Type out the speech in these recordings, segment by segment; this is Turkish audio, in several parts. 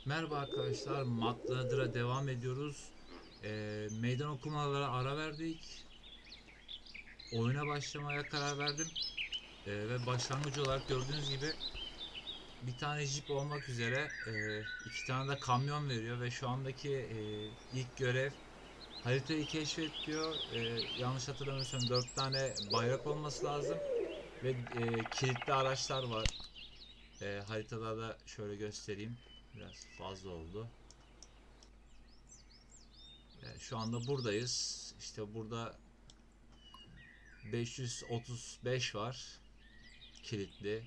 Merhaba arkadaşlar, Matladır'a devam ediyoruz. Meydan okumalara ara verdik. Oyuna başlamaya karar verdim. Ve başlangıç olarak gördüğünüz gibi bir tane jip olmak üzere iki tane de kamyon veriyor. Ve şu andaki ilk görev haritayı keşfet diyor. Yanlış hatırlamıyorsam 4 tane bayrak olması lazım. Ve kilitli araçlar var. Haritada da şöyle göstereyim. Biraz fazla oldu. Şu anda buradayız. İşte burada 535 var. Kilitli.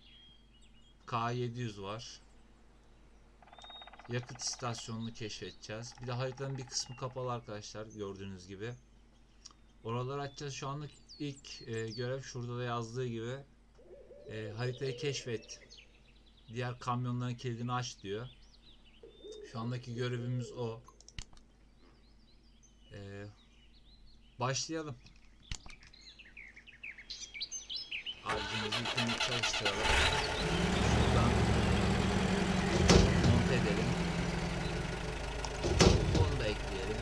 K700 var. Yakıt istasyonunu keşfedeceğiz. Bir de haritanın bir kısmı kapalı arkadaşlar. Gördüğünüz gibi. Oraları açacağız. Şu anlık ilk görev şurada da yazdığı gibi. Haritayı keşfet. Diğer kamyonların kilidini aç diyor. Şu andaki görevimiz o. Başlayalım. Aracımızı yüklemek çalıştıralım. Şuradan monte edelim. Onu da ekleyelim.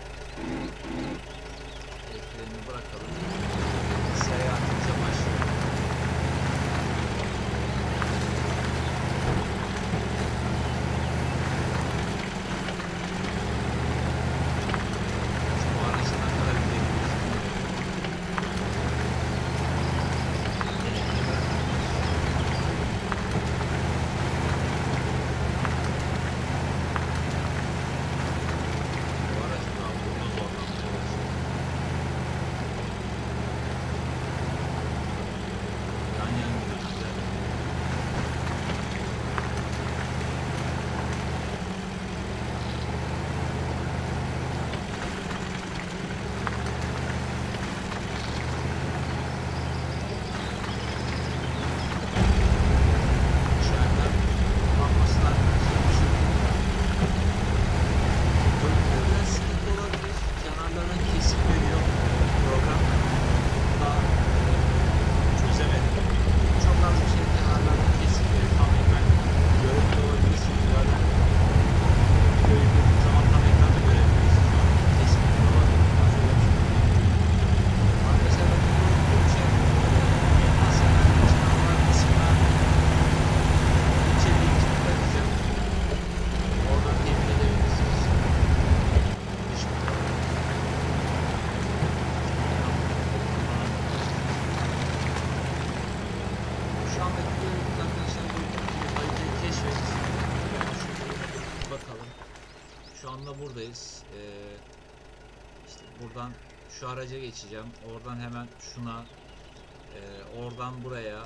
Eklerini bırakalım. Seyahatimize başlayalım. Bu araçla ne kadar gidebiliriz? Bu araç daha burada zorlanmaya başladı. Yan yan gidiyoruz yani. İçeriden kullanmasını arkadaşlar. Bölümlerden sıkıntı olabilir. Kenarlardan kesik veriyor program. Daha çözemedim. Çok az bir şey kenarlardan kesik veriyor. Tam ekran görüntü olabilirsiniz. Zaten video yüklediğim zaman tam ekranda görebilirsiniz. Kesik olabilir. Arkadaşlar ben bu şey Asya'nın kenarlar kısmına içeriği çıkartacağım. Oradan temin edebilirsiniz. Şu andaki görüntü arkadaşlar bu haritayı keşfet. Bakalım. Şu anda buradayız. İşte buradan şu araca geçeceğim. Oradan hemen şuna. Oradan buraya.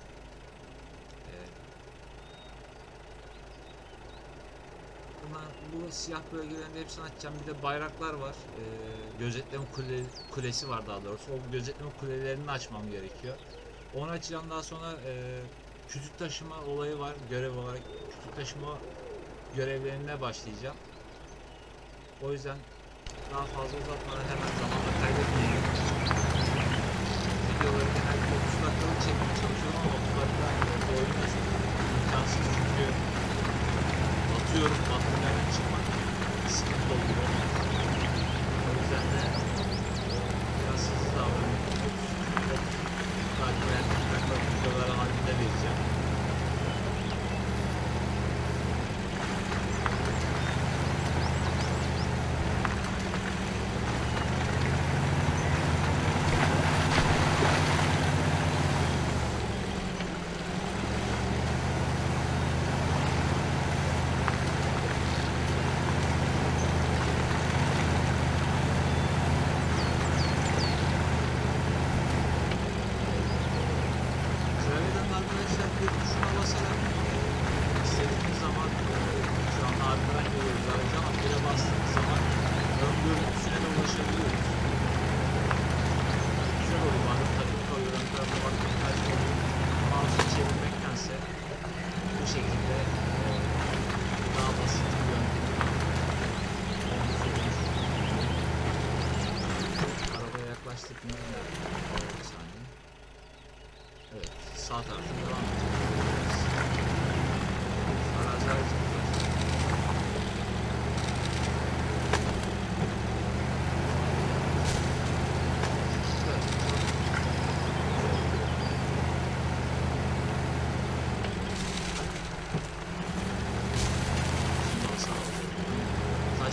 Bu siyah bölgelerin hepsini açacağım. Bir de bayraklar var. Gözetleme kulesi var daha doğrusu. O gözetleme kulelerini açmam gerekiyor. Onu açacağım. Daha sonra kütük taşıma olayı var. Görev olarak kütük taşıma görevlerine başlayacağım. O yüzden daha fazla uzatmadan hemen zamanda kaybetmeyelim. Videoları genelde 30 dakikalık çekmeye çalışıyorum ama 30 dakika bu oyunda çok imkansız çünkü atıyorum batmanlardan çıkmak sıkıntı oluyor. O yüzden de biraz hızlı davranıyorum. 30 dakika veya 40 dakika videoları halinde vereceğim. Klavyeden arkadaşlar bir tuşuna basarak istediğiniz zaman şu an arkadan görüyoruz aracı ama bire bastığımız zaman ön görüntüsüne de ulaşabiliyoruz. Güzel oluyor bazen takım koyuyor ön tarafa bakmak tercih oluyor. Mouse'u çevirmektense bu şekilde daha basit bir yöntemi arabaya yaklaştık mı? Bir saniye. Evet, sağ tarafta devam edeceğiz. Arazi aracımız var.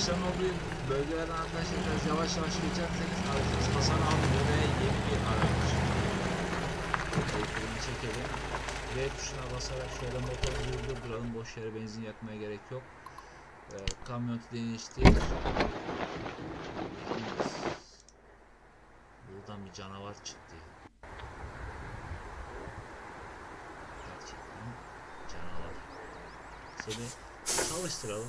araçların olduğu bölgelerden arkadaşlar biraz yavaş yavaş geçerseniz aracınız hasar almıyor ve yeni bir araç. Keyfini çekelim. V tuşuna basarak şöyle motoru durduralım. Boş yere benzin yakmaya gerek yok. Kamyonu değiştir. Buradan bir canavar çıktı. Gerçekten canavar. Seni çalıştıralım.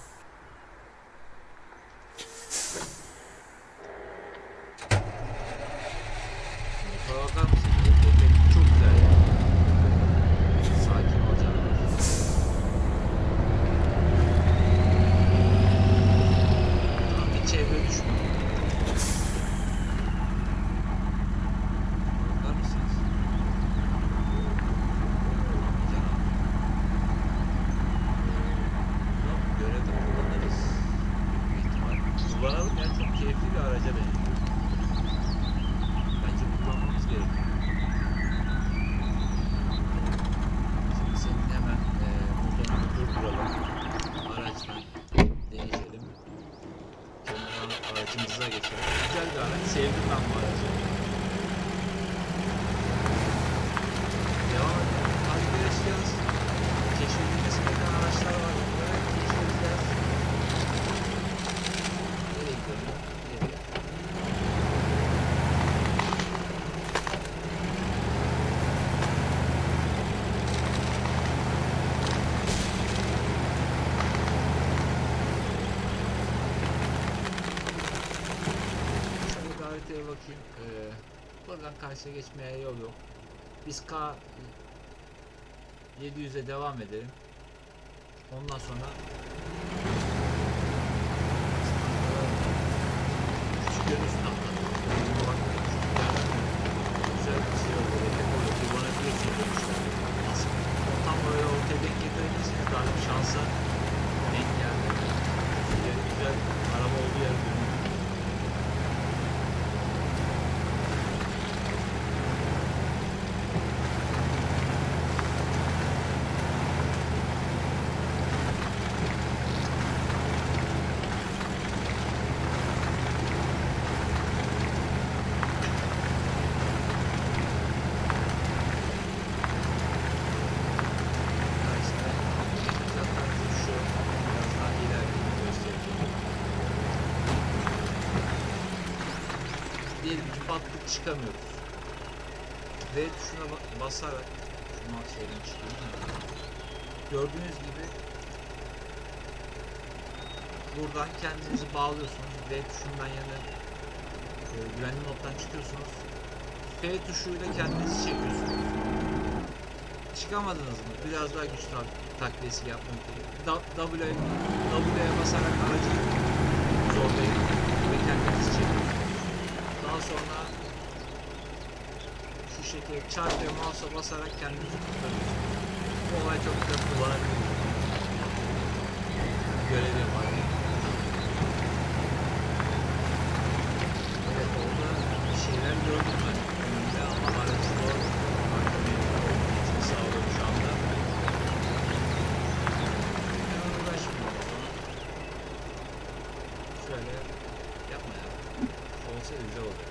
Motora bakar mısın? Efekt çok güzel ya. Sakin ol canavar. Tamam, bir çevre düşme. Bakar mısınız? Canavar. Tamam, görevde kullanırız. Büyük ihtimal. Kullanalım ya, çok keyifli bir araca benziyor. Bence kullanmamız gerekiyor. Şimdi senin hemen motorunu durduralım. Araçtan değişelim. Kenara aracımıza geçelim. Güzel bir araç. Sevdim ben bu aracı. Devam edelim. Takip edeceğiz. Keşfedilmesi gereken araçlar var. Bunları keşfedeceğiz. Nereye gidiyorum? Nereye? Şöyle bir haritaya bakayım. Buradan karşıya geçmeye yol yok. Biz K 700'e devam edelim. Ondan sonra küçük görüntüsünü atlatalım. Bak, güzel bir şey oldu. Böyle kullanabiliyorsunuz demişler. Tam böyle ortaya denk getirebilirsiniz. Daha bir şansa denk geldi. Güzel araba olduğu yer görünüyor. Diyelim ki battık, çıkamıyoruz. V tuşuna basarak şunu şeyden çıkayım. Gördüğünüz gibi buradan kendinizi bağlıyorsunuz. V tuşundan yana güvenli moddan çıkıyorsunuz. F tuşuyla kendinizi çekiyorsunuz. Çıkamadınız mı? Biraz daha güç takviyesi yapmak gerekiyor. W'ye basarak aracı zorlayın ve kendinizi çekiyorsunuz. Daha sonra şu şekilde çarp ve mouse'a basarak kendinizi kurtarıyorsunuz. Bu olay çok güzel kullanabilirsiniz. Görev yaparken. Evet, orada bir şeyler gördüm ben. Önümde ama aracı zor. Geçimi sağlıyorum şu anda. Hemen uğraşmıyorum o zaman. Şöyle yapma ya. Olsa güzel olacak.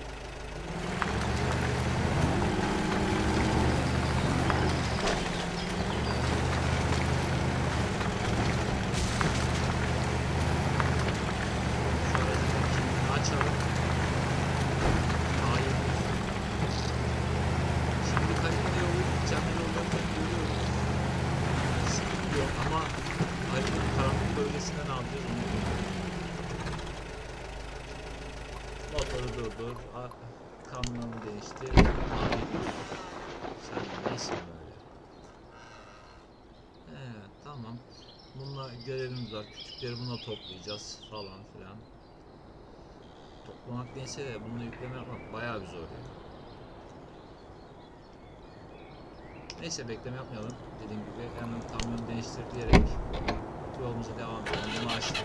Açalım. Hayır. Şimdi kaliteli yolu gideceğim yollarını görüyoruz. Sıkıntı yok ama haritanın karanlık bölgesinden ne yapacağız onu bilmiyorum. Motoru durdur. Kamyonu değiştir. Sen neysin böyle? Tamam. Bununla görevimiz var. Küçükleri buna toplayacağız falan filan. Toplamak neyse de bunu yükleme yapmak bayağı bir zor yani. Neyse, bekleme yapmayalım. Dediğim gibi hemen kamyonu değiştir diyerek yolumuza devam edelim. Bunu açtık.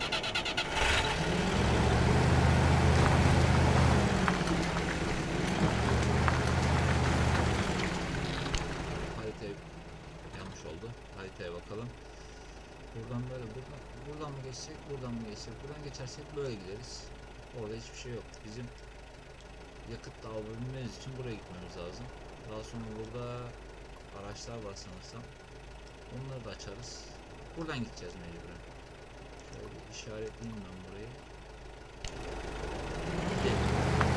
Haritayı yanlış oldu. Haritaya bakalım. Buradan böyle buradan mı geçsek, buradan mı geçsek? Buradan geçersek böyle gideriz. Orada hiçbir şey yok. Bizim yakıt da alabilmemiz için buraya gitmemiz lazım. Daha sonra burada araçlar var sanırsam. Onları da açarız. Buradan gideceğiz mecburen. Şöyle bir işaretleyeyim ben burayı. Gidelim.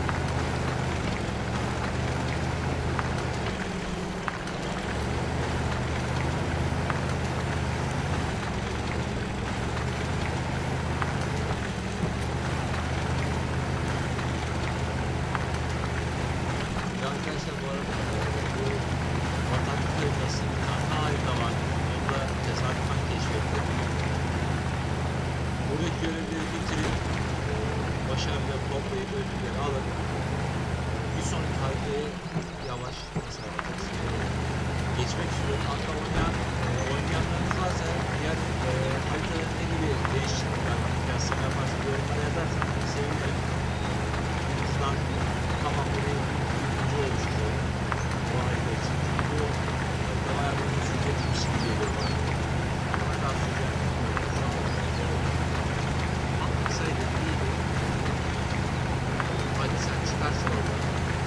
Arkadaşlar bu arada bu bataklık yolcası bir tane daha harita var. Onu da tesadüfen keşfettim. Buradaki görevleri bitirip başarıyla toplayıp ödülleri alıp bir sonraki haritayı yavaş geçmek istiyorum. Hatta oynayanlarınız varsa diğer haritada ne gibi değişiklikler kıyaslama yaparsa yorumlara yazarsanız sevinirim. En azından tamam burayı oluşturuyor. Bu harita için. Bu bayağı bir uzun sürecekmiş gibi geliyor bana. Ama daha sürecek. Atmasaydı iyiydi. Hadi sen çıkarsın orada.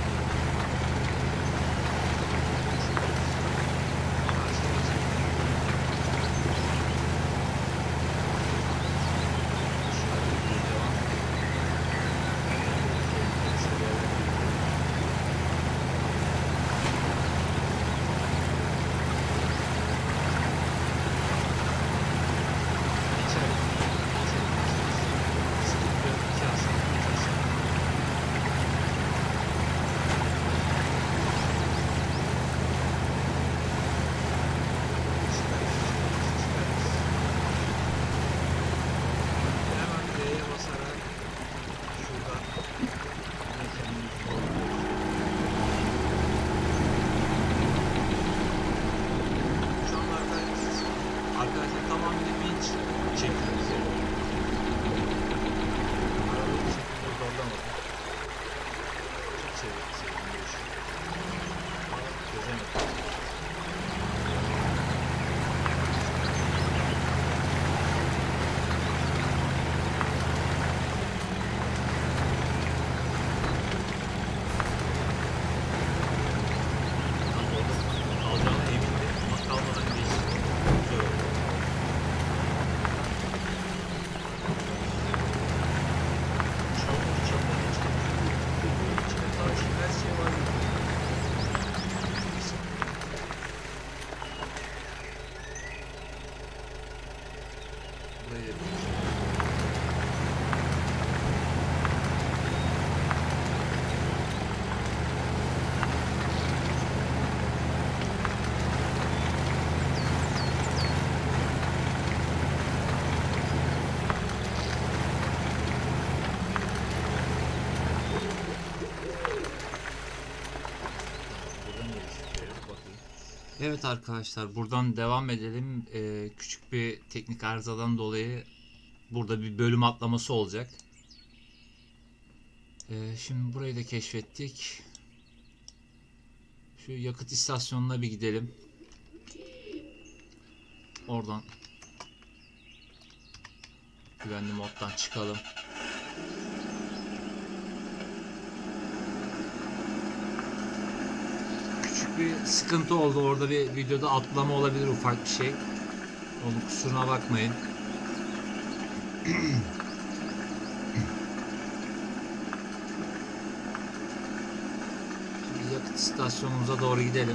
Arkadaşlar tamamıyla vinç çekiyoruz yani. Arabayı bir şekilde zorlamadım. Çok sevdim bu işi. Ama çözemedim. Alacağına emindim ama kalmadan geçtim. Güzel oldu. Her şey var. Buraya Evet arkadaşlar buradan devam edelim. Küçük bir teknik arızadan dolayı burada bir bölüm atlaması olacak. Şimdi burayı da keşfettik. Şu yakıt istasyonuna bir gidelim. Oradan güvenli moddan çıkalım. Bir sıkıntı oldu. Orada bir videoda atlama olabilir, ufak bir şey. Onun kusuruna bakmayın. Şimdi yakıt istasyonumuza doğru gidelim.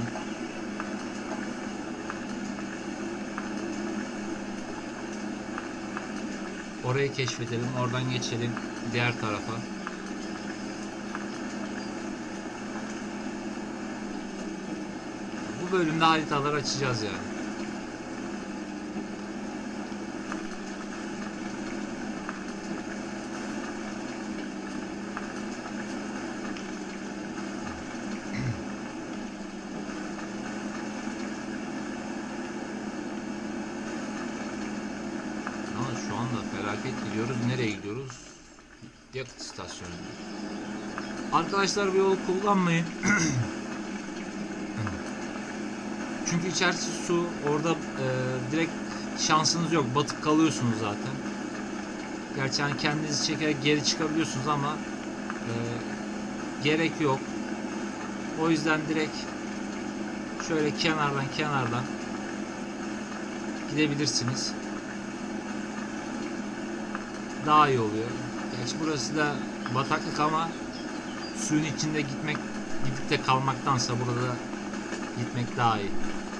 Orayı keşfedelim. Oradan geçelim diğer tarafa. Bu bölümde haritalar açacağız yani. Ama şu anda felaket gidiyoruz. Nereye gidiyoruz? Yakıt istasyonu. Arkadaşlar bu yolu kullanmayın. Çünkü içerisi su. Orada direkt şansınız yok. Batıp kalıyorsunuz zaten. Gerçi hani kendinizi çekerek geri çıkabiliyorsunuz ama gerek yok. O yüzden direkt şöyle kenardan gidebilirsiniz. Daha iyi oluyor. Gerçi burası da bataklık ama suyun içinde gidip de kalmaktansa burada gitmek daha iyi.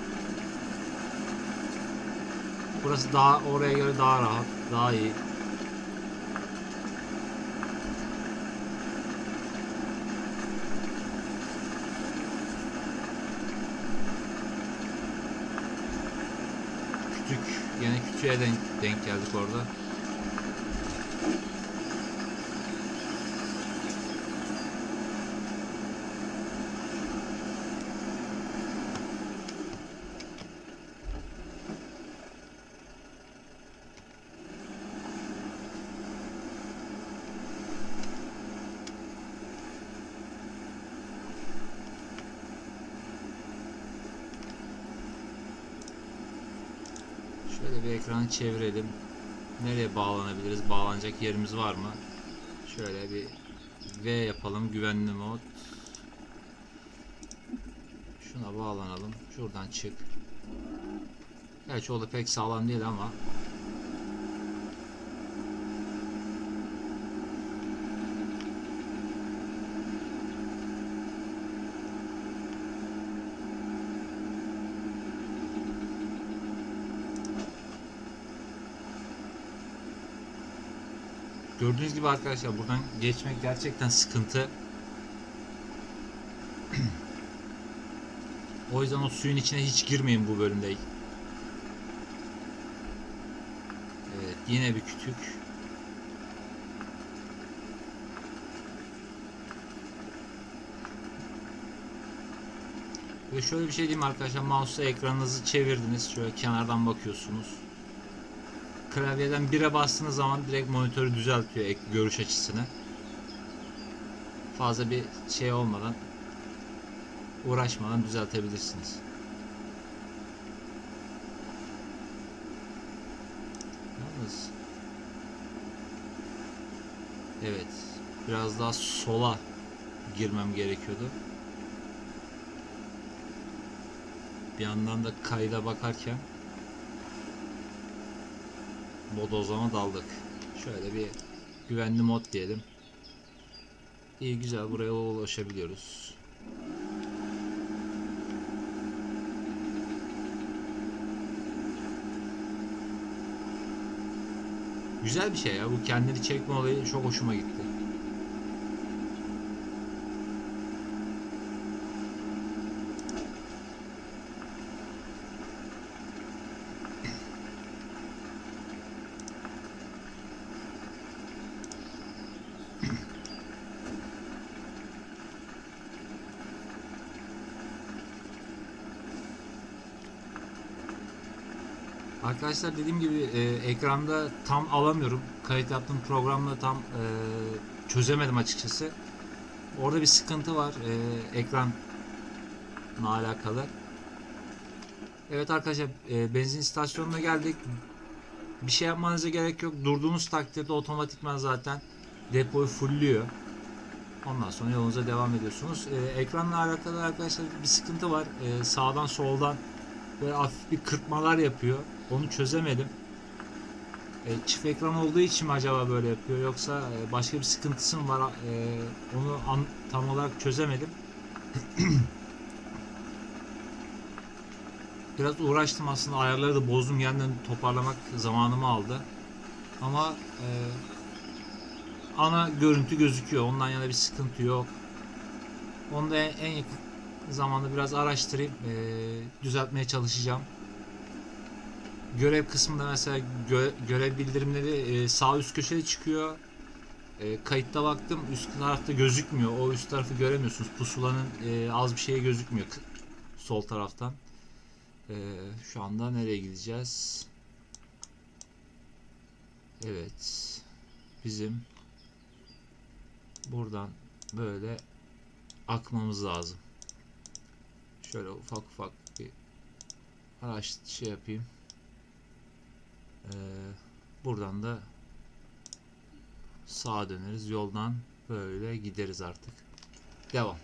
Burası daha oraya göre daha rahat, daha iyi. Yine kütüğe denk geldik orada. Şöyle bir ekranı çevirelim. Nereye bağlanabiliriz? Bağlanacak yerimiz var mı? Şöyle bir V yapalım. Güvenli mod. Şuna bağlanalım. Şuradan çık. Gerçi o da pek sağlam değil ama gördüğünüz gibi arkadaşlar buradan geçmek gerçekten sıkıntı. O yüzden o suyun içine hiç girmeyin bu bölümde. Evet, yine bir kütük. Ve şöyle bir şey diyeyim arkadaşlar, mouse'la ekranınızı çevirdiniz, şöyle kenardan bakıyorsunuz. Klavyeden 1'e bastığınız zaman direkt monitörü düzeltiyor, görüş açısını. Fazla bir şey olmadan, uğraşmadan düzeltebilirsiniz. Yalnız evet, biraz daha sola girmem gerekiyordu. Bir yandan da kayda bakarken bodozlama daldık. Şöyle bir güvenli mod diyelim. İyi, güzel, buraya ulaşabiliyoruz. Güzel bir şey ya, bu kendini çekme olayı çok hoşuma gitti. Arkadaşlar dediğim gibi ekranda tam alamıyorum. Kayıt yaptığım programla tam çözemedim açıkçası. Orada bir sıkıntı var ekranla alakalı. Evet arkadaşlar, benzin istasyonuna geldik. Bir şey yapmanıza gerek yok. Durduğunuz takdirde otomatikman zaten depoyu fullüyor. Ondan sonra yolunuza devam ediyorsunuz. Ekranla alakalı arkadaşlar bir sıkıntı var. Sağdan soldan böyle hafif bir kırpmalar yapıyor. Onu çözemedim. Çift ekran olduğu için mi acaba böyle yapıyor, yoksa başka bir sıkıntısı mı var? Onu tam olarak çözemedim. Biraz uğraştım aslında, ayarları da bozdum, yeniden toparlamak zamanımı aldı. Ama ana görüntü gözüküyor. Ondan yana bir sıkıntı yok. Onu da en yakın zamanda biraz araştırayım, düzeltmeye çalışacağım. Görev kısmında mesela görev bildirimleri sağ üst köşede çıkıyor. Kayıtta baktım, üst tarafta gözükmüyor. O üst tarafı göremiyorsunuz. Pusulanın az bir şey gözükmüyor sol taraftan. Şu anda nereye gideceğiz? Evet. Bizim buradan böyle akmamız lazım. Şöyle ufak ufak bir şey yapayım. Buradan da sağa döneriz. Yoldan böyle gideriz artık. Devam.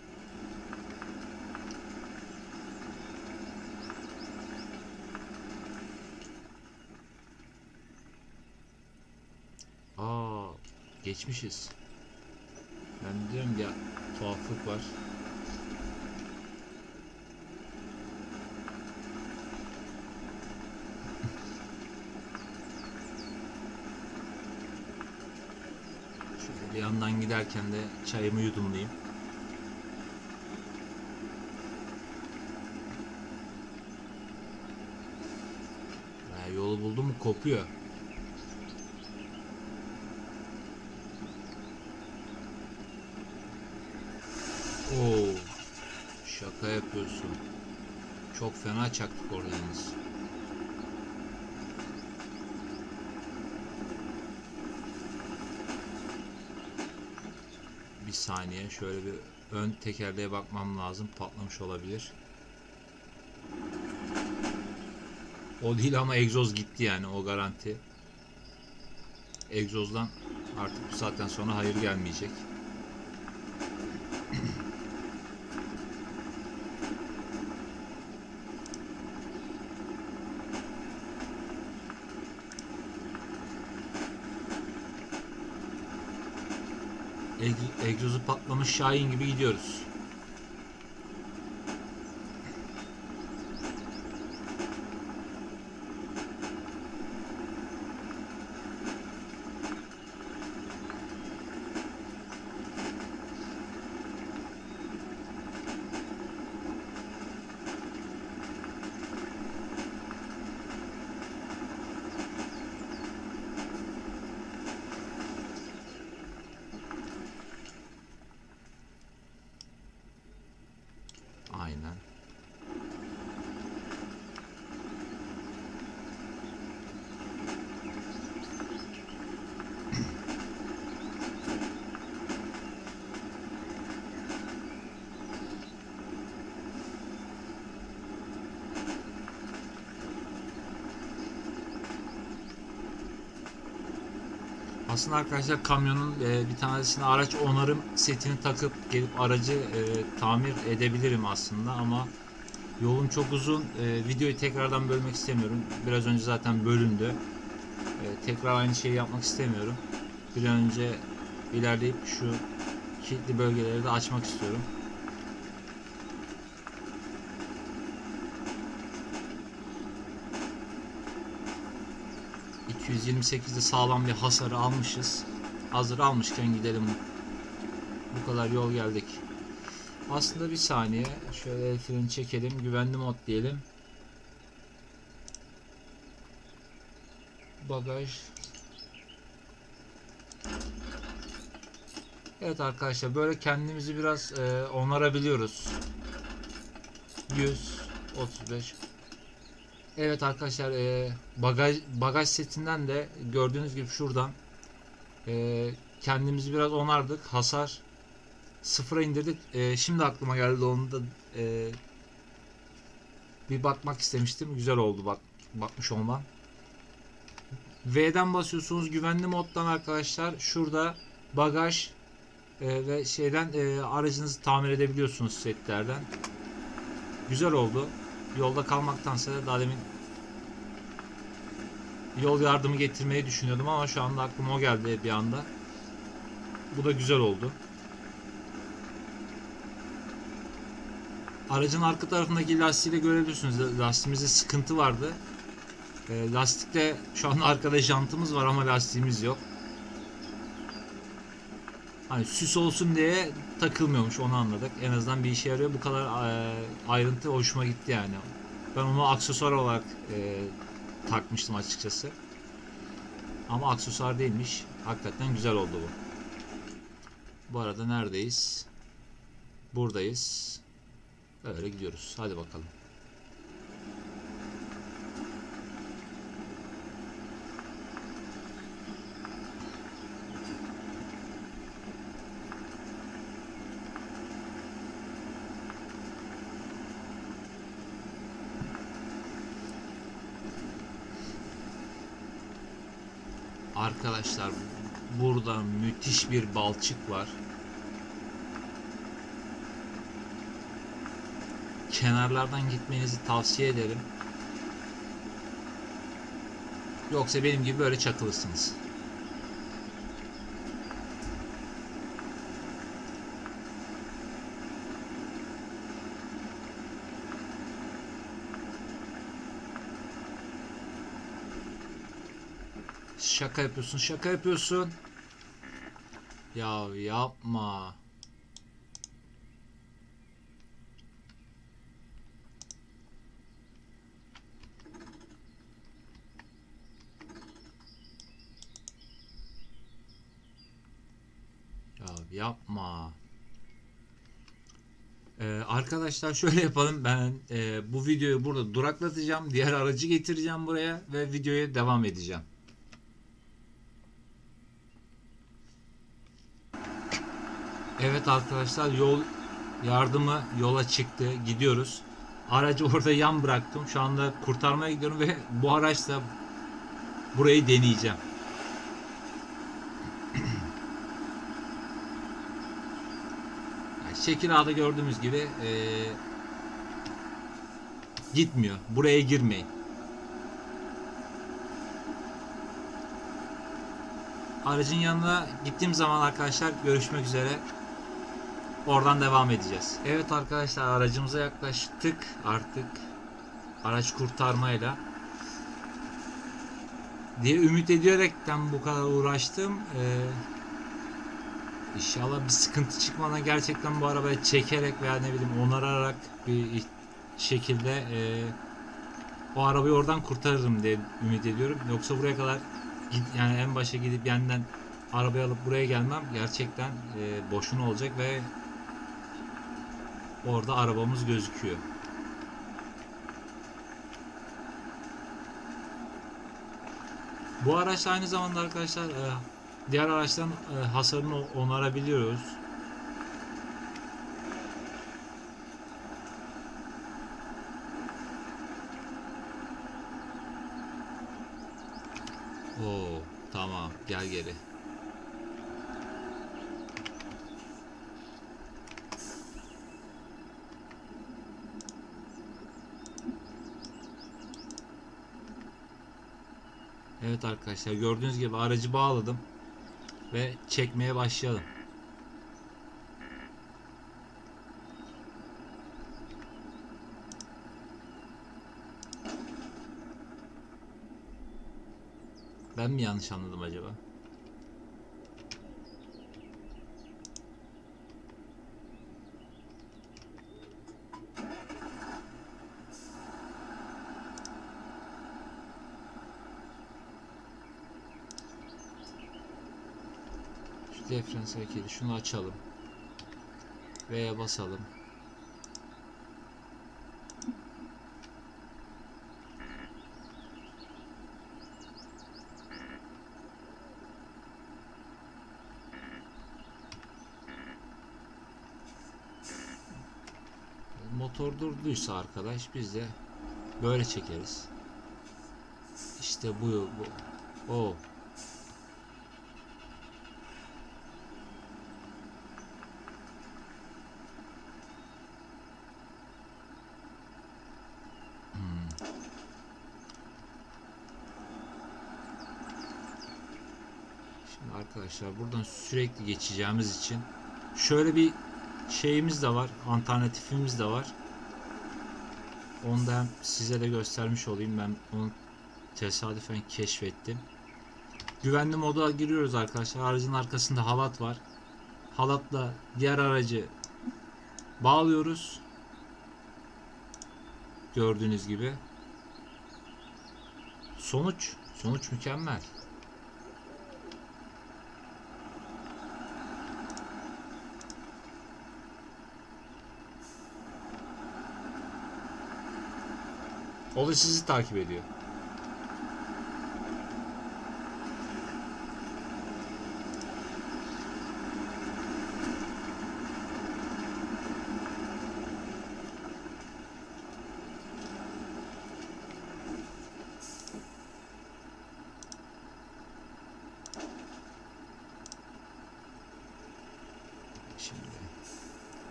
Aa, geçmişiz. Ben diyorum ya, tuhaflık var. Şöyle bir yandan giderken de çayımı yudumlayayım. Yolu buldum mu kopuyor. Oo, şaka yapıyorsun. Çok fena çaktık orada yalnız. Bir saniye, şöyle bir ön tekerleğe bakmam lazım. Patlamış olabilir. O değil ama egzoz gitti, yani o garanti. Egzozdan artık bu saatten sonra hayır gelmeyecek. Egzozu patlamış Şahin gibi gidiyoruz. Aynen. Aslında arkadaşlar kamyonun bir tanesine araç onarım setini takıp gelip aracı tamir edebilirim aslında, ama yolum çok uzun. Videoyu tekrardan bölmek istemiyorum. Biraz önce zaten bölündü. Tekrar aynı şeyi yapmak istemiyorum. Bir an önce ilerleyip şu kilitli bölgeleri de açmak istiyorum. ...228'de sağlam bir hasarı almışız. Hazır almışken gidelim. Bu kadar yol geldik. Aslında bir saniye. Şöyle el freni çekelim. Güvenli mod diyelim. Bagaj. Evet arkadaşlar, böyle kendimizi biraz onarabiliyoruz. 135. Evet arkadaşlar, bagaj setinden de gördüğünüz gibi şuradan kendimizi biraz onardık. Hasar sıfıra indirdik. Şimdi aklıma geldi, onu da bir bakmak istemiştim. Güzel oldu bakmış olmam. V'den basıyorsunuz güvenli moddan arkadaşlar. Şurada bagaj ve şeyden aracınızı tamir edebiliyorsunuz setlerden. Güzel oldu. Yolda kalmaktansa daha demin yol yardımı getirmeyi düşünüyordum ama şu anda aklıma o geldi bir anda. Bu da güzel oldu. Aracın arka tarafındaki lastiği görebiliyorsunuz. Lastiğimizde sıkıntı vardı. Lastikte şu an arkada jantımız var ama lastiğimiz yok. Hani süs olsun diye takılmıyormuş, onu anladık. En azından bir işe yarıyor. Bu kadar ayrıntı hoşuma gitti yani. Ben onu aksesuar olarak takmıştım açıkçası. Ama aksesuar değilmiş. Hakikaten güzel oldu bu. Bu arada neredeyiz? Buradayız. Öyle gidiyoruz. Hadi bakalım. Arkadaşlar burada müthiş bir balçık var. Kenarlardan gitmenizi tavsiye ederim. Yoksa benim gibi böyle çakılırsınız. Şaka yapıyorsun, şaka yapıyorsun. Ya yapma. Ya yapma. Arkadaşlar şöyle yapalım. Ben bu videoyu burada duraklatacağım. Diğer aracı getireceğim buraya ve videoya devam edeceğim. Evet arkadaşlar, yol yardımı yola çıktı. Gidiyoruz. Aracı orada yan bıraktım. Şu anda kurtarmaya gidiyorum ve bu araçla burayı deneyeceğim. Şekil A'da gördüğümüz gibi gitmiyor. Buraya girmeyin. Aracın yanına gittiğim zaman arkadaşlar görüşmek üzere. Oradan devam edeceğiz. Evet arkadaşlar, aracımıza yaklaştık artık. Araç kurtarmayla diye ümit ediyorekten bu kadar uğraştım. İnşallah bir sıkıntı çıkmadan gerçekten bu arabayı çekerek veya ne bileyim onararak bir şekilde o arabayı oradan kurtarırım diye ümit ediyorum. Yoksa buraya kadar yani en başa gidip yeniden arabayı alıp buraya gelmem gerçekten boşuna olacak ve orada arabamız gözüküyor. Bu araç aynı zamanda arkadaşlar diğer araçtan hasarını onarabiliyoruz. Oo, tamam, gel geri. Evet arkadaşlar, gördüğünüz gibi aracı bağladım ve çekmeye başlayalım. Ben mi yanlış anladım acaba? Şu diferansiyel kilidi şunu açalım. V'ye basalım. Motor durduysa arkadaş biz de böyle çekeriz. İşte bu. O. Şimdi arkadaşlar buradan sürekli geçeceğimiz için şöyle bir şeyimiz de var, alternatifimiz de var. Onu da size de göstermiş olayım. Ben onu tesadüfen keşfettim. Güvenli moda giriyoruz arkadaşlar. Aracın arkasında halat var. Halatla diğer aracı bağlıyoruz. Gördüğünüz gibi. Sonuç mükemmel. O da sizi takip ediyor.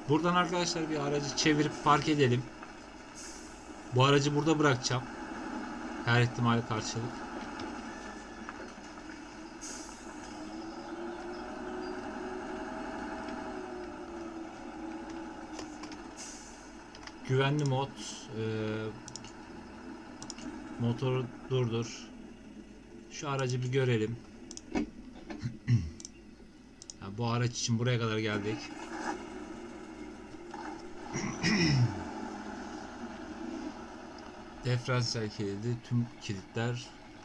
Buradan arkadaşlar bir aracı çevirip park edelim. Bu aracı burada bırakacağım. Her ihtimale karşılık. Güvenli mod. Motoru durdur. Şu aracı bir görelim. Bu araç için buraya kadar geldik. Diferansiyel kilidi, tüm kilitler.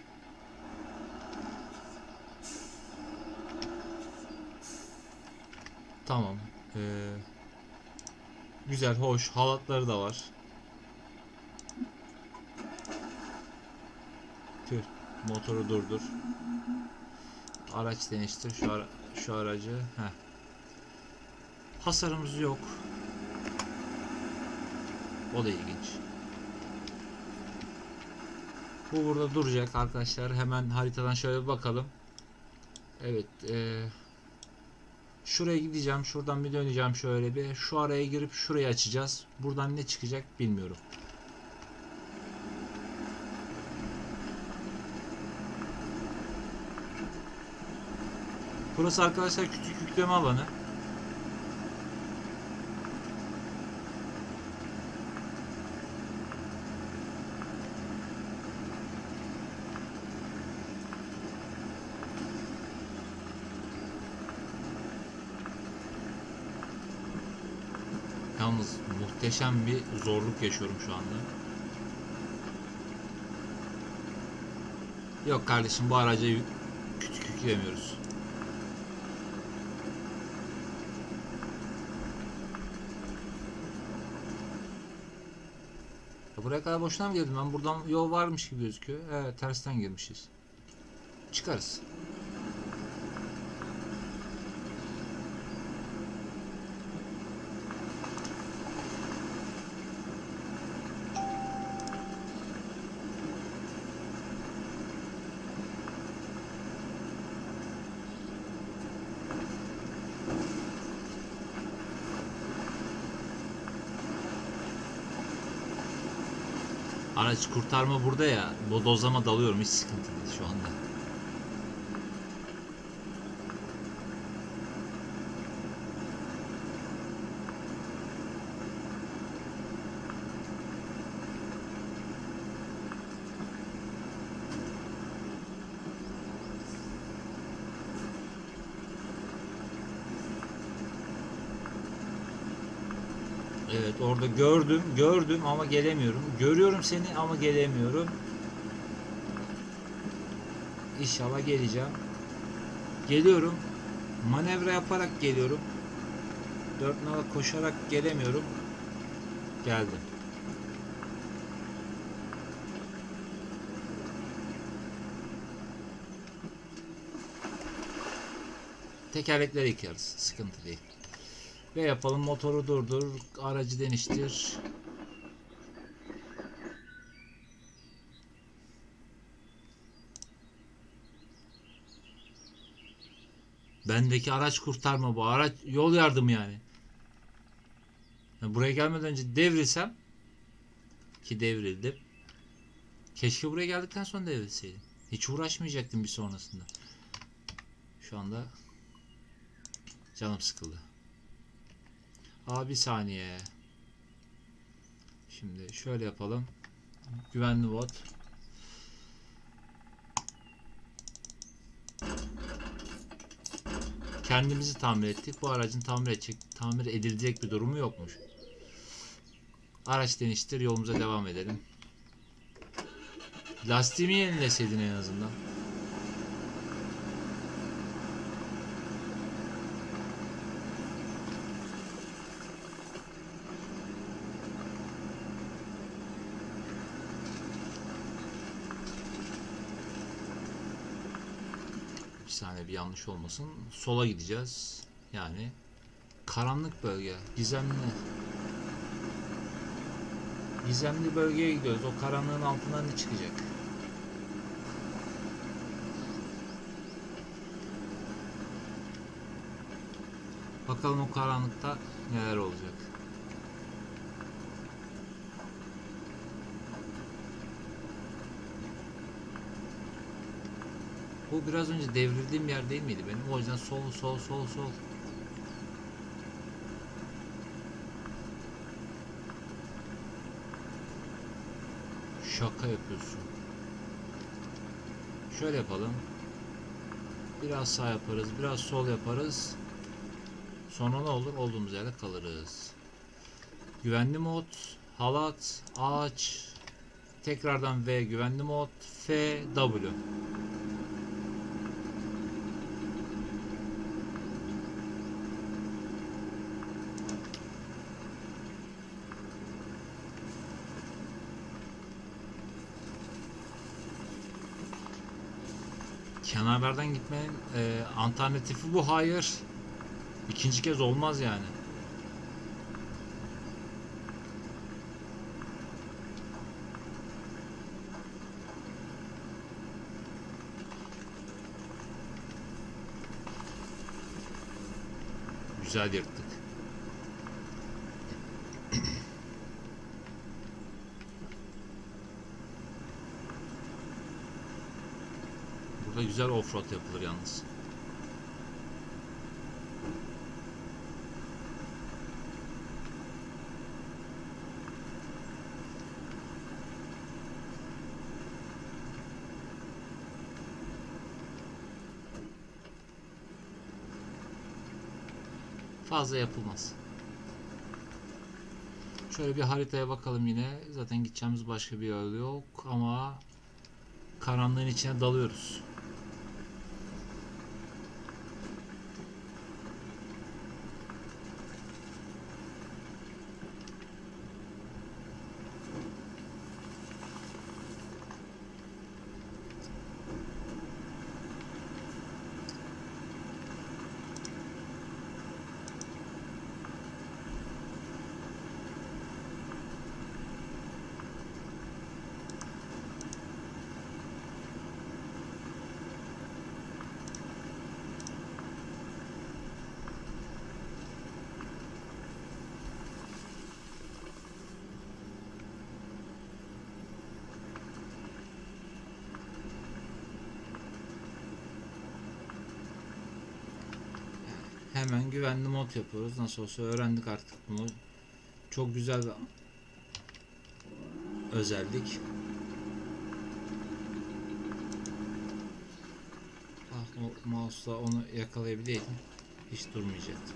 Tamam. Güzel, hoş. Halatları da var. Tüh. Motoru durdur. Araç değiştir. Şu aracı. Heh. Hasarımız yok. O da ilginç. Bu burada duracak arkadaşlar. Hemen haritadan şöyle bir bakalım. Evet. Şuraya gideceğim. Şuradan bir döneceğim şöyle bir. Şu araya girip şurayı açacağız. Buradan ne çıkacak bilmiyorum. Burası arkadaşlar küçük yükleme alanı. Yalnız muhteşem bir zorluk yaşıyorum şu anda. Yok kardeşim, bu araca küçük yüklemiyoruz. Buraya kadar boşuna mı geldim? Ben buradan yol varmış gibi gözüküyor. Evet, tersten girmişiz. Çıkarız. Araç kurtarma burada ya. Bodozlama dalıyorum, hiç sıkıntı değil şu anda. Evet, orada gördüm ama gelemiyorum. Görüyorum seni ama gelemiyorum. İnşallah geleceğim. Geliyorum. Manevra yaparak geliyorum. 4 nala koşarak gelemiyorum. Geldim. Tekerlekleri yıkarız. Sıkıntı değil. Ve yapalım, motoru durdur, aracı değiştir. Bendeki araç kurtarma, bu araç yol yardımı yani. Buraya gelmeden önce devrilsem, ki devrildim. Keşke buraya geldikten sonra devrilseydim. Hiç uğraşmayacaktım bir sonrasında. Şu anda canım sıkıldı. Bir saniye. Şimdi şöyle yapalım. Güvenli mod. Kendimizi tamir ettik. Bu aracın tamir edilecek bir durumu yokmuş. Araç değiştir, yolumuza devam edelim. Lastiğimi yenileseydin en azından. Bir saniye, bir yanlış olmasın. Sola gideceğiz. Yani karanlık bölge, gizemli bölgeye gidiyoruz. O karanlığın altından ne çıkacak? Bakalım o karanlıkta neler olacak. Bu biraz önce devrildiğim yer değil miydi benim? O yüzden sol sol sol sol. Şaka yapıyorsun. Şöyle yapalım. Biraz sağ yaparız, biraz sol yaparız. Sonra ne olur? Olduğumuz yerde kalırız. Güvenli mod, halat, ağaç, tekrardan V güvenli mod, F, W. Kenarlardan gitmenin alternatifi bu. Hayır. İkinci kez olmaz yani. Güzel yırttık. Burada güzel offroad yapılır yalnız. Fazla yapılmaz. Şöyle bir haritaya bakalım yine. Zaten gideceğimiz başka bir yol yok ama karanlığın içine dalıyoruz. Hemen güvenli mod yapıyoruz. Nasıl olsa öğrendik artık bunu. Çok güzel bir özellik. Ah, o mouse'la onu yakalayabileydim. Hiç durmayacaktım.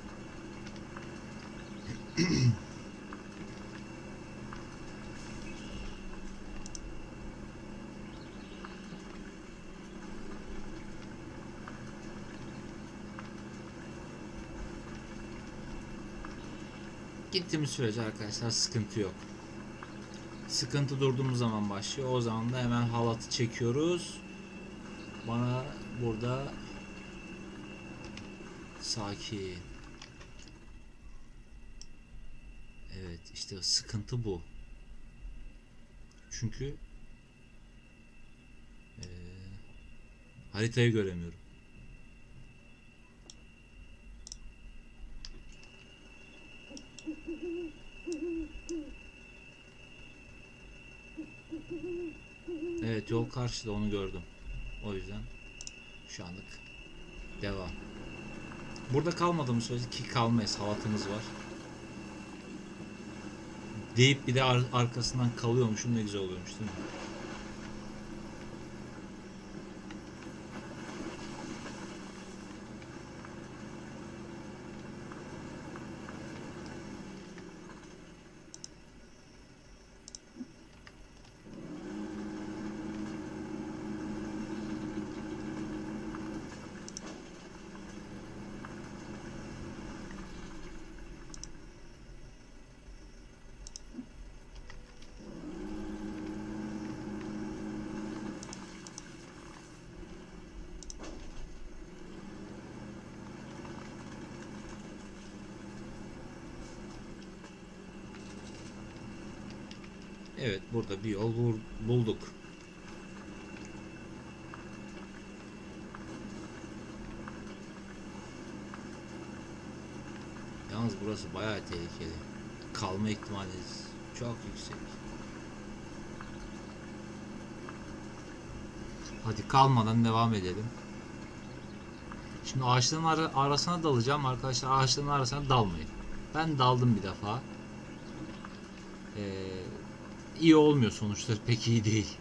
Gittiğimiz sürece arkadaşlar sıkıntı yok. Sıkıntı durduğumuz zaman başlıyor. O zaman da hemen halatı çekiyoruz. Bana burada sakin. Evet, işte sıkıntı bu. Çünkü haritayı göremiyorum. Evet, yol karşıda, onu gördüm. O yüzden şu anlık devam. Burada kalmadığımız sürece ki kalmayız, halatımız var. Deyip bir de arkasından kalıyormuşum, ne güzel oluyormuş değil mi? Evet, burada bir yol bulduk. burası bayağı tehlikeli. Kalma ihtimaliniz çok yüksek. Hadi kalmadan devam edelim. Şimdi ağaçların arasına dalacağım arkadaşlar. Ağaçların arasına dalmayın. Ben daldım bir defa. İyi olmuyor sonuçları, pek iyi değil.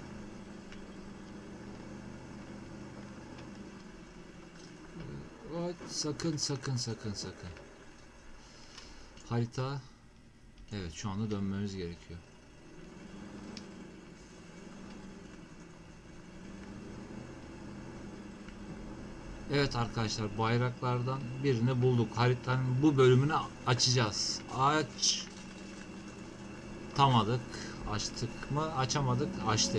Sakın sakın sakın sakın. Harita. Evet, şu anda dönmemiz gerekiyor. Evet arkadaşlar, bayraklardan birini bulduk. Haritanın bu bölümünü açacağız. Açamadık. Açtık mı? Açamadık. Açtık.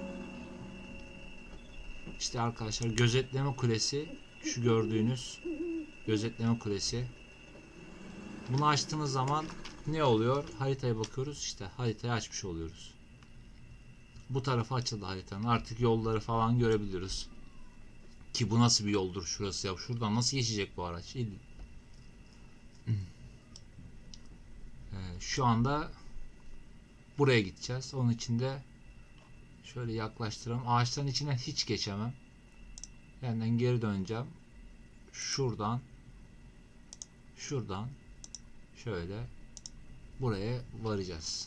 İşte arkadaşlar, gözetleme kulesi. Şu gördüğünüz gözetleme kulesi. Bunu açtığınız zaman ne oluyor? Haritaya bakıyoruz. İşte haritayı açmış oluyoruz. Bu tarafa açıldı haritanın. Artık yolları falan görebiliyoruz. Ki bu nasıl bir yoldur şurası ya? Şuradan nasıl geçecek bu araç? Şu anda buraya gideceğiz. Onun için de şöyle yaklaştıralım. Ağaçların içinden hiç geçemem. Yandan geri döneceğim. Şuradan şöyle buraya varacağız.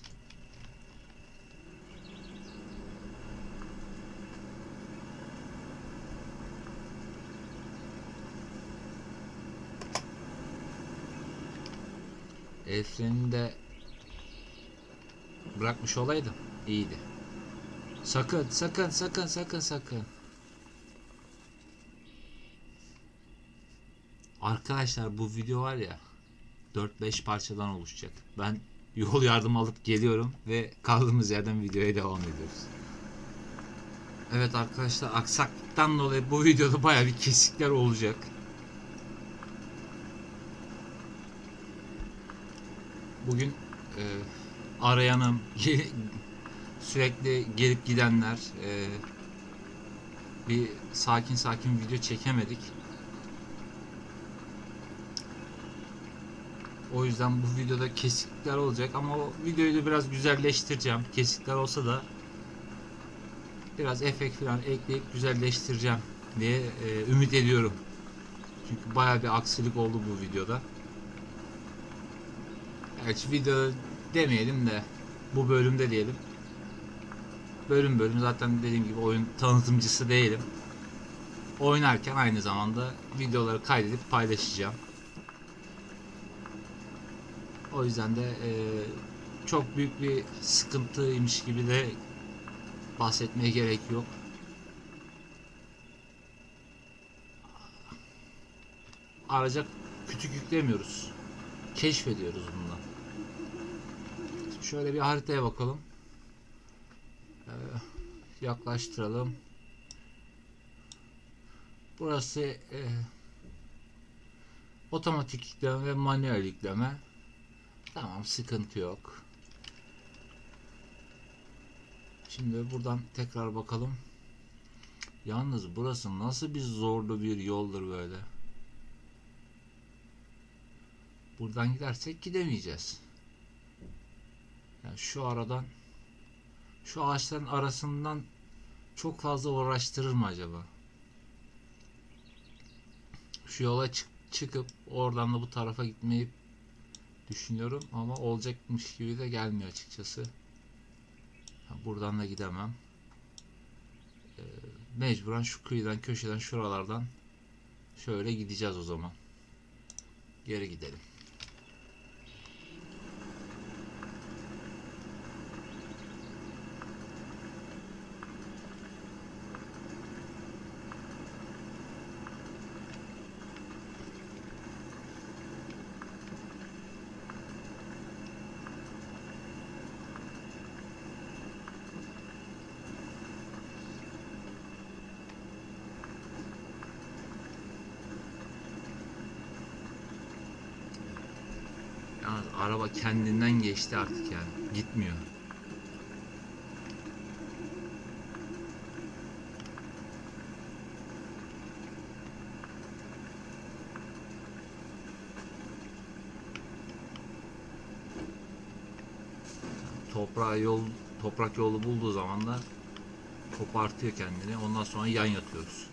El frenini de bırakmış olaydım iyiydi. Sakın sakın sakın sakın sakın. Arkadaşlar, bu video var ya, 4-5 parçadan oluşacak. Ben yol yardım alıp geliyorum ve kaldığımız yerden videoya devam ediyoruz. Evet arkadaşlar, aksaklıktan dolayı bu videoda bayağı bir kesikler olacak. Bugün arayanım, sürekli gelip gidenler, bir sakin sakin video çekemedik. O yüzden bu videoda kesikler olacak ama o videoyu da biraz güzelleştireceğim. Kesikler olsa da biraz efekt falan ekleyip güzelleştireceğim diye ümit ediyorum. Çünkü bayağı bir aksilik oldu bu videoda. Evet, video demeyelim de bu bölümde diyelim. Bölüm bölüm zaten dediğim gibi oyun tanıtımcısı değilim. Oynarken aynı zamanda videoları kaydedip paylaşacağım. O yüzden de çok büyük bir sıkıntıymış gibi de bahsetmeye gerek yok. Araca kütük yüklemiyoruz. Keşfediyoruz bundan. Şöyle bir haritaya bakalım. Yaklaştıralım. Burası otomatik yükleme ve manuel yükleme. Tamam, sıkıntı yok. Şimdi buradan tekrar bakalım. Yalnız burası nasıl bir zorlu bir yoldur böyle. Buradan gidersek gidemeyeceğiz. Yani şu aradan, şu ağaçların arasından çok fazla uğraştırır mı acaba? Şu yola çıkıp oradan da bu tarafa gitmeyi düşünüyorum ama olacakmış gibi de gelmiyor açıkçası. Buradan da gidemem. Mecburen şu kıyıdan, köşeden, şuralardan şöyle gideceğiz o zaman. Geri gidelim. Yani araba kendinden geçti artık yani. Gitmiyor. toprak yolu bulduğu zaman da kopartıyor kendini. Ondan sonra yan yatıyoruz.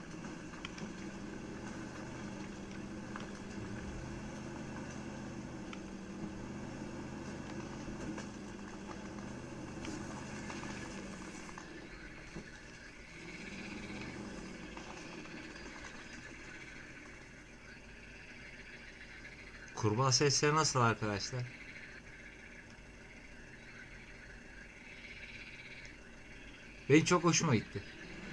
Kurbağa sesleri nasıl arkadaşlar? Benim çok hoşuma gitti.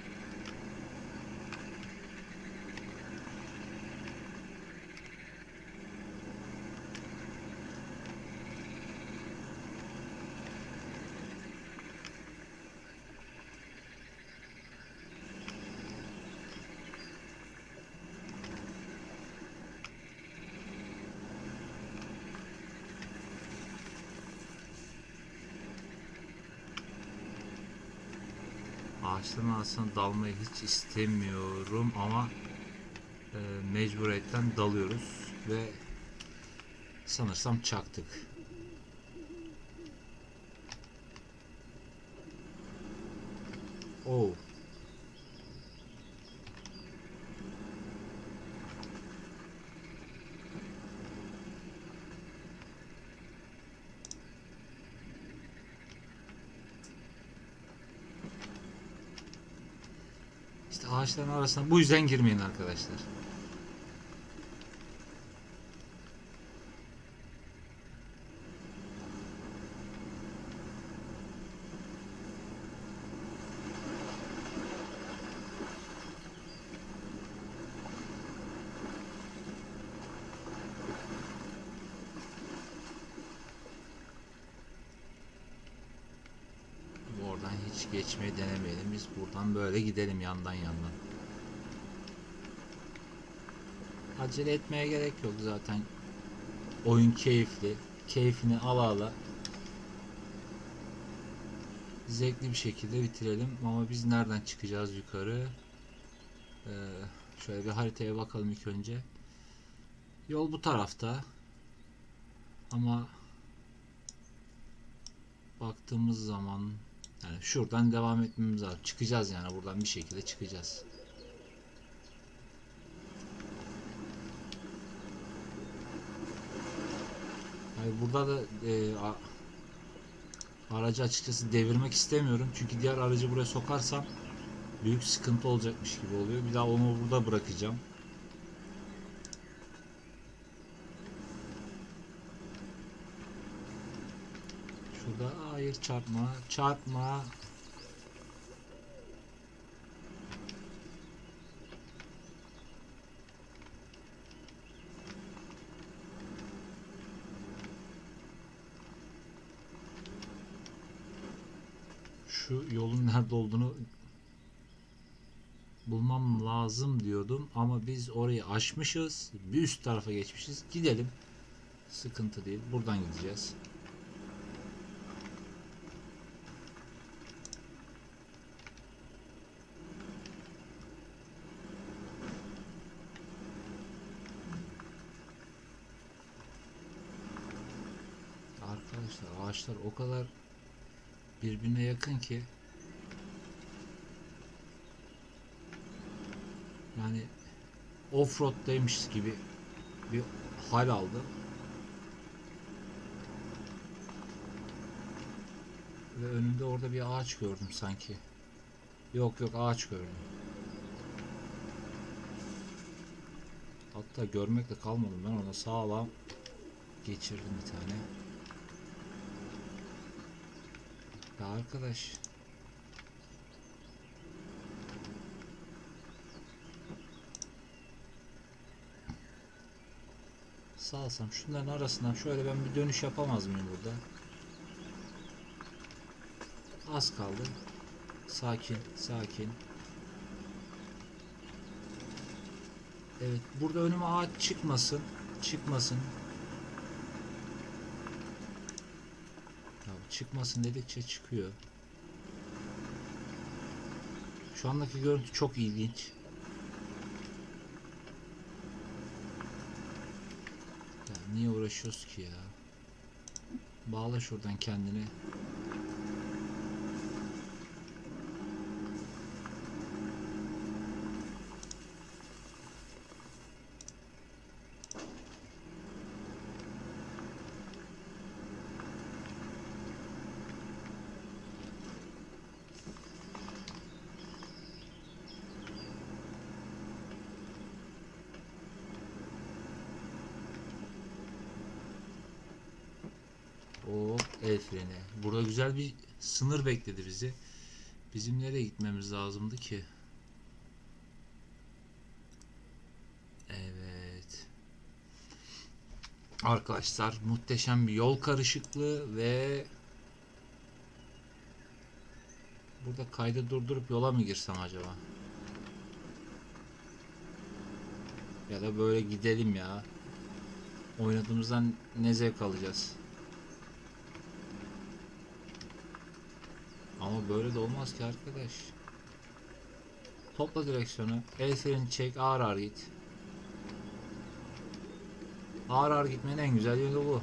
Ağaçların arasına dalmayı hiç istemiyorum ama mecburiyetten dalıyoruz ve sanırsam çaktık. Oh. İşte ağaçların arasına bu yüzden girmeyin arkadaşlar. Oradan hiç geçmeyi denemeyelim. Biz buradan böyle gidelim yandan yandan. Acele etmeye gerek yok zaten. Oyun keyifli. Keyfini ala ala zevkli bir şekilde bitirelim. Ama biz nereden çıkacağız yukarı? Şöyle bir haritaya bakalım ilk önce. Yol bu tarafta. Ama baktığımız zaman yani şuradan devam etmemiz lazım. Çıkacağız yani buradan bir şekilde çıkacağız. Yani burada da aracı açıkçası devirmek istemiyorum. Çünkü diğer aracı buraya sokarsam büyük sıkıntı olacakmış gibi oluyor. Bir daha onu burada bırakacağım. Şurada hayır çarpma. Çarpma. Şu yolun nerede olduğunu bulmam lazım diyordum ama biz orayı aşmışız. Bir üst tarafa geçmişiz. Gidelim. Sıkıntı değil. Buradan gideceğiz. Arkadaşlar ağaçlar o kadar birbirine yakın ki yani offroad'daymış gibi bir hal aldı. Ve önümde orada bir ağaç gördüm sanki. Yok ağaç gördüm. Hatta görmekle kalmadım, ben ona sağlam geçirdim bir tane. Ya arkadaş. Salsam şunların arasından şöyle ben bir dönüş yapamaz mıyım burada? Az kaldı. Sakin, sakin. Evet, burada önüme ağaç çıkmasın. Çıkmasın. Ya, çıkmasın dedikçe çıkıyor. Şu andaki görüntü çok ilginç. Ya, niye uğraşıyoruz ki ya? Bağla şuradan kendini. O el freni. Burada güzel bir sınır bekledi bizi. Bizim nereye gitmemiz lazımdı ki? Evet. Arkadaşlar muhteşem bir yol karışıklığı ve burada kaydı durdurup yola mı girsem acaba? Ya da böyle gidelim ya. Oynadığımızdan ne zevk alacağız? Ama böyle de olmaz ki arkadaş. Topla direksiyonu. El freni çek. Ağır ağır git. Ağır ağır gitmenin en güzel yolu bu.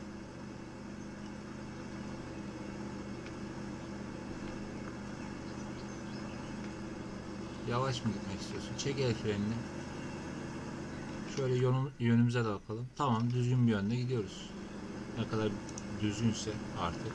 Yavaş mı gitmek istiyorsun? Çek el frenini. Şöyle yönümüze de bakalım. Tamam, düzgün bir yönde gidiyoruz. Ne kadar düzgünse artık.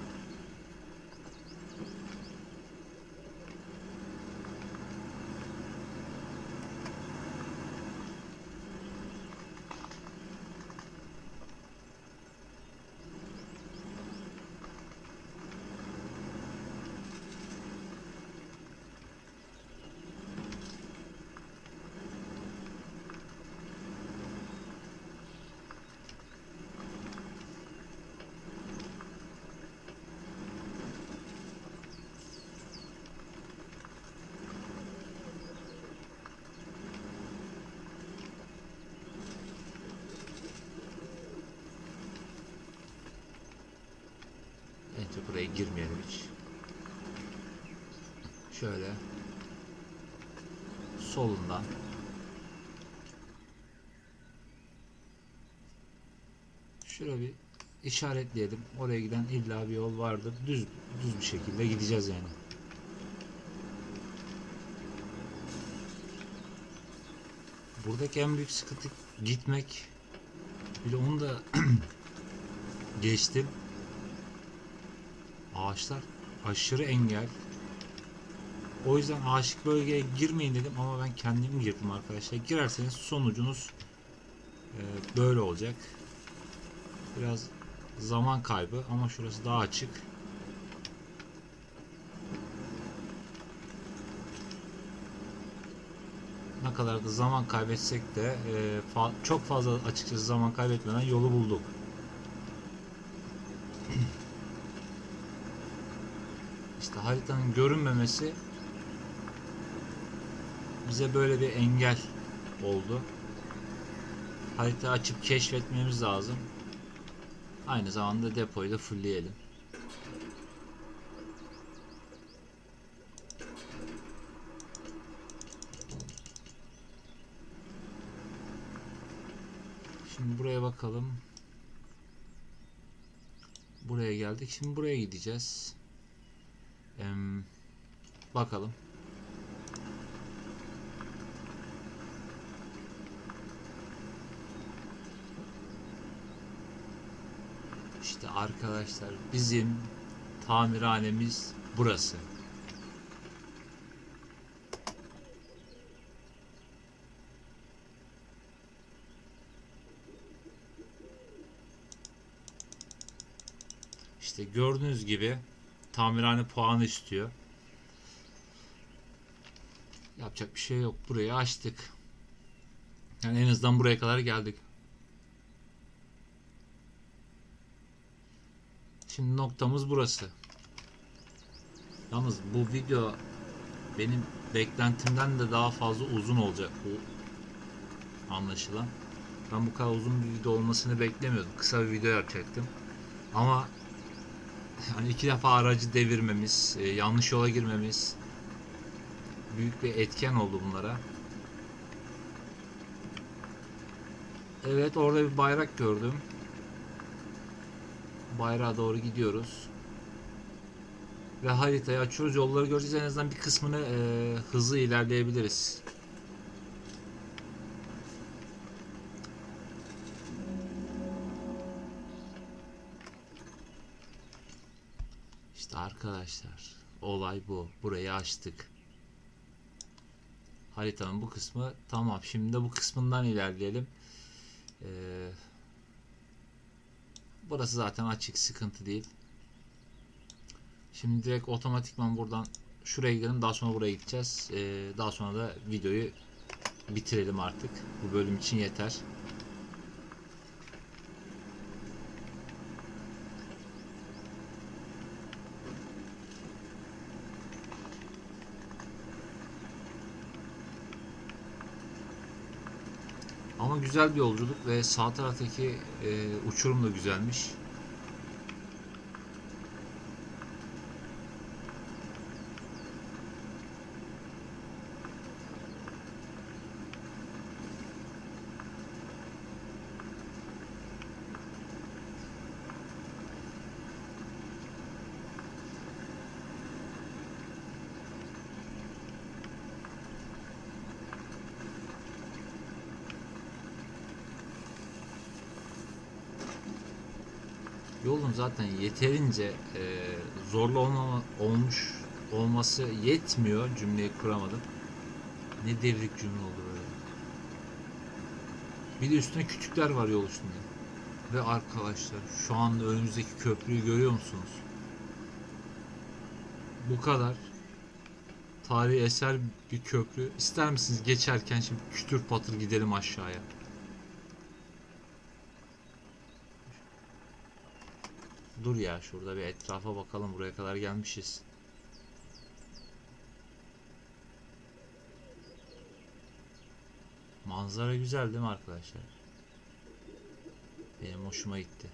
Bence buraya girmeyelim hiç. Şöyle solundan şöyle bir işaretleyelim. Oraya giden illa bir yol vardır. Düz bir şekilde gideceğiz yani. Buradaki en büyük sıkıntı gitmek. Bir de onu da geçtim. Ağaçlar aşırı engel. O yüzden ağaçlık bölgeye girmeyin dedim ama ben kendim girdim arkadaşlar. Girerseniz sonucunuz böyle olacak. Biraz zaman kaybı ama şurası daha açık. Ne kadar da zaman kaybetsek de çok fazla açıkçası zaman kaybetmeden yolu bulduk. İşte haritanın görünmemesi bize böyle bir engel oldu. Harita açıp keşfetmemiz lazım. Aynı zamanda depoyu da fullleyelim. Şimdi buraya bakalım. Buraya geldik. Şimdi buraya gideceğiz. Bakalım. İşte arkadaşlar bizim tamirhanemiz burası. İşte gördüğünüz gibi tamirhane puanı istiyor. Yapacak bir şey yok. Burayı açtık. Yani en azından buraya kadar geldik. Şimdi noktamız burası. Yalnız bu video benim beklentimden de daha fazla uzun olacak bu anlaşılan. Ben bu kadar uzun bir video olmasını beklemiyordum. Kısa bir video yapacaktım. Ama yani 2 defa aracı devirmemiz, yanlış yola girmemiz büyük bir etken oldu bunlara. Evet, orada bir bayrak gördüm. bayrağa doğru gidiyoruz. Ve haritayı açıyoruz. Yolları göreceğiz. En azından bir kısmını hızlı ilerleyebiliriz. İşte arkadaşlar, olay bu. Burayı açtık. Haritanın bu kısmı tamam. Şimdi de bu kısmından ilerleyelim. Burası zaten açık, sıkıntı değil. Şimdi direkt otomatikman buradan şuraya gidelim. Daha sonra buraya gideceğiz. Daha sonra da videoyu bitirelim artık. Bu bölüm için yeter. Ama güzel bir yolculuk ve sağ taraftaki uçurum da güzelmiş. Yolun zaten yeterince zorlu olması yetmiyor. Cümleyi kuramadım. Ne devrik cümle oldu böyle. Bir de üstüne küçükler var yol üstünde. Ve arkadaşlar, şu anda önümüzdeki köprüyü görüyor musunuz? Bu kadar tarihi eser bir köprü. İster misiniz geçerken şimdi kütür patır gidelim aşağıya? Dur ya, şurada bir etrafa bakalım. Buraya kadar gelmişiz. Manzara güzel değil mi arkadaşlar? Benim hoşuma gitti.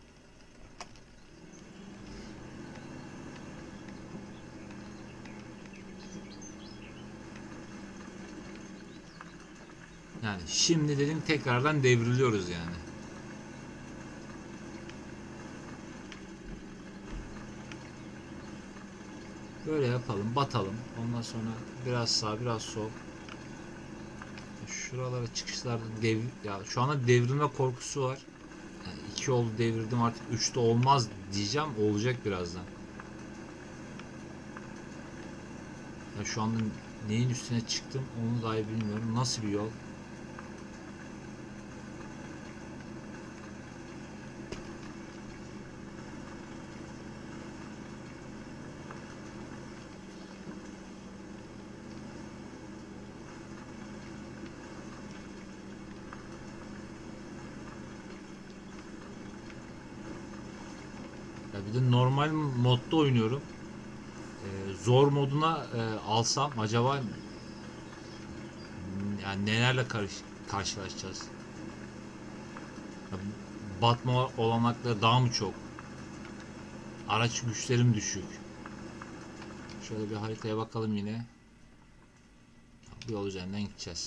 Yani şimdi dedim tekrardan devriliyoruz yani. Böyle yapalım, batalım. Ondan sonra biraz sağ, biraz sol. Şuralara çıkışlarda ya şu anda devrilme korkusu var. Yani 2 oldu devirdim, artık 3'te olmaz diyeceğim. Olacak birazdan. Ya şu anda neyin üstüne çıktım onu dahi bilmiyorum. Nasıl bir yol? Ya bir de normal modda oynuyorum. Zor moduna alsam acaba yani nelerle karşılaşacağız? Ya, batma olanakları daha mı çok? Araç güçlerim düşük. Şöyle bir haritaya bakalım yine. Bu yol üzerinden gideceğiz.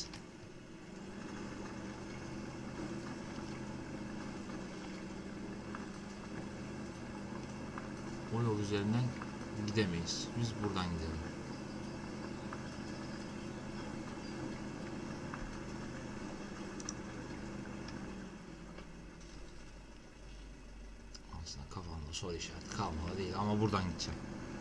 O yol üzerinden gidemeyiz. Biz buradan gidelim. Aslında kafamda soru işareti kalmalı değil ama buradan gideceğim.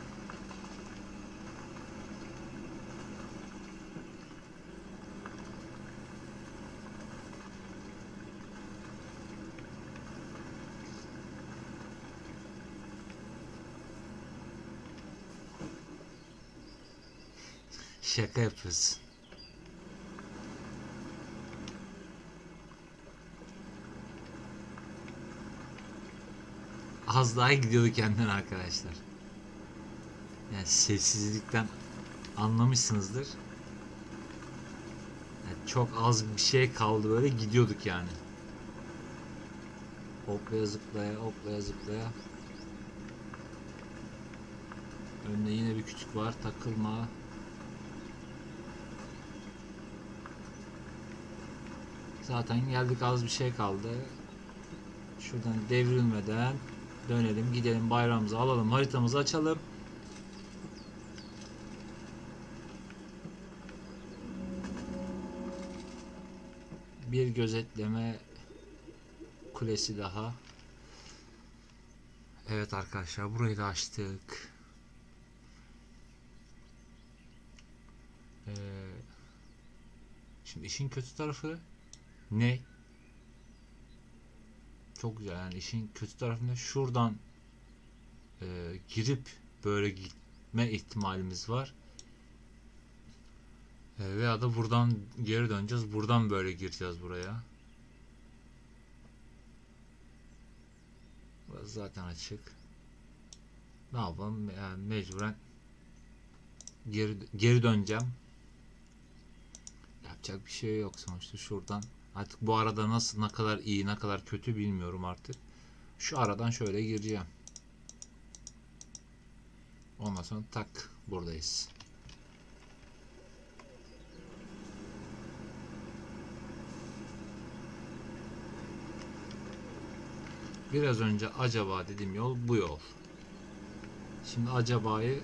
Şaka yapıyorsun. Az daha gidiyordu kendine arkadaşlar. Yani sessizlikten anlamışsınızdır. Yani çok az bir şey kaldı, böyle gidiyorduk yani. Hoplaya zıplaya, hoplaya zıplaya. Önünde yine bir küçük var, takılma. Zaten geldik, az bir şey kaldı. Şuradan devrilmeden Dönelim gidelim bayrağımızı alalım, haritamızı açalım. Bir gözetleme kulesi daha. Evet arkadaşlar, burayı da açtık. Şimdi işin kötü tarafı ne? Çok güzel, yani işin kötü tarafında şuradan girip böyle gitme ihtimalimiz var. Veya da buradan geri döneceğiz. Buradan böyle gireceğiz buraya. Burası zaten açık. Ne yapalım? Yani mecburen geri döneceğim. Yapacak bir şey yok sonuçta şuradan. Artık bu arada nasıl, ne kadar iyi ne kadar kötü bilmiyorum artık. Şu aradan şöyle gireceğim. Ondan sonra tak buradayız. Biraz önce acaba dediğim yol bu yol. Şimdi acaba'yı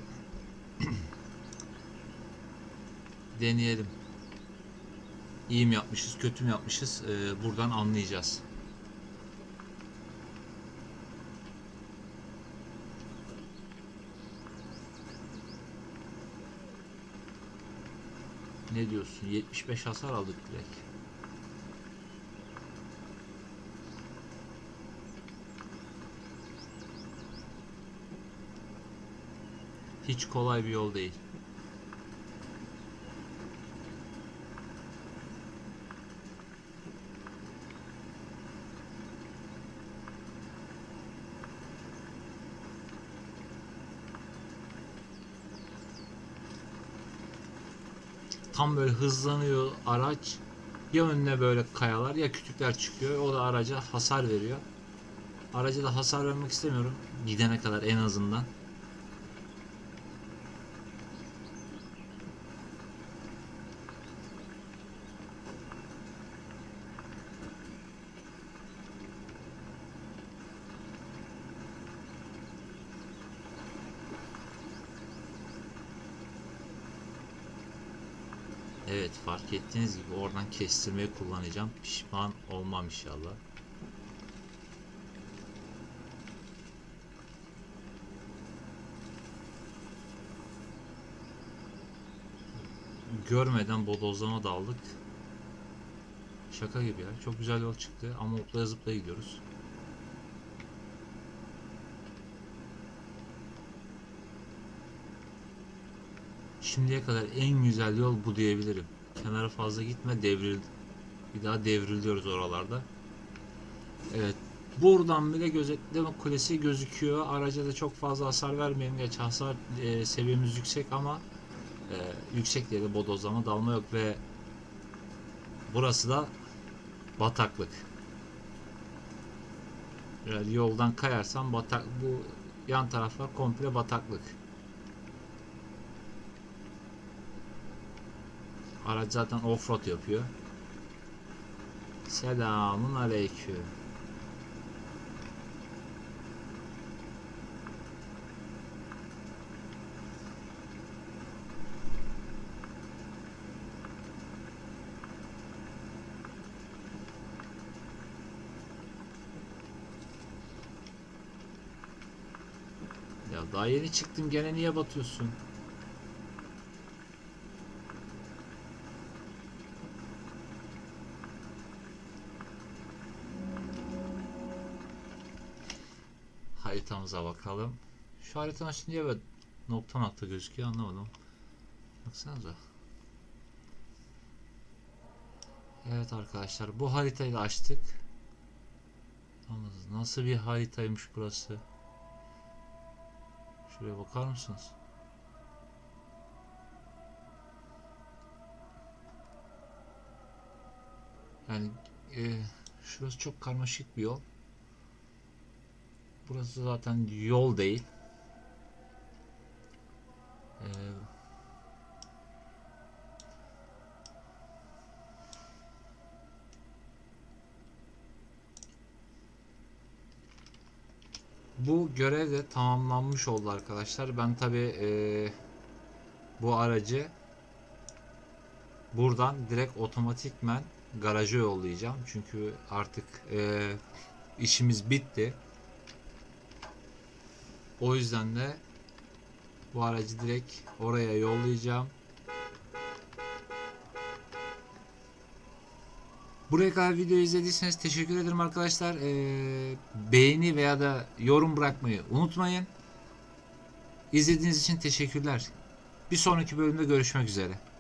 deneyelim. İyi mi yapmışız, kötü mü yapmışız? Buradan anlayacağız. Ne diyorsun? 75 hasar aldık direkt. Hiç kolay bir yol değil. Tam böyle hızlanıyor araç. Ya önüne böyle kayalar ya kütükler çıkıyor. O da araca hasar veriyor. Araca da hasar vermek istemiyorum. Gidene kadar en azından. Evet, fark ettiğiniz gibi oradan kestirmeyi kullanacağım. Pişman olmam inşallah. Görmeden bodozlama daldık. Şaka gibi ya. Çok güzel yol çıktı ama hoplaya zıplaya gidiyoruz. Şimdiye kadar en güzel yol bu diyebilirim. Kenara fazla gitme, bir daha devriliyoruz oralarda. Evet. Buradan bile gözetleme kulesi gözüküyor. Araca da çok fazla hasar vermeyelim. Geç hasar seviyemiz yüksek ama yüksek diye de bodozlama dalma yok ve burası da bataklık. Yani yoldan kayarsam bu yan taraflar komple bataklık. Araç zaten offroad yapıyor. Selamun aleyküm. Ya daha yeni çıktım, gene niye batıyorsun? Haritamıza bakalım. Şu haritanın üstünde niye böyle nokta nokta gözüküyor anlamadım. Baksanıza. Evet arkadaşlar, bu haritayı da açtık. Nasıl bir haritaymış burası? Şuraya bakar mısınız? Yani şurası çok karmaşık bir yol. Burası zaten yol değil. E, Bu görev de tamamlanmış oldu arkadaşlar. Ben tabi bu aracı buradan direkt otomatikmen garaja yollayacağım. Çünkü artık işimiz bitti. O yüzden de bu aracı direkt oraya yollayacağım. Buraya kadar video izlediyseniz teşekkür ederim arkadaşlar. Beğeni veya da yorum bırakmayı unutmayın. İzlediğiniz için teşekkürler. Bir sonraki bölümde görüşmek üzere.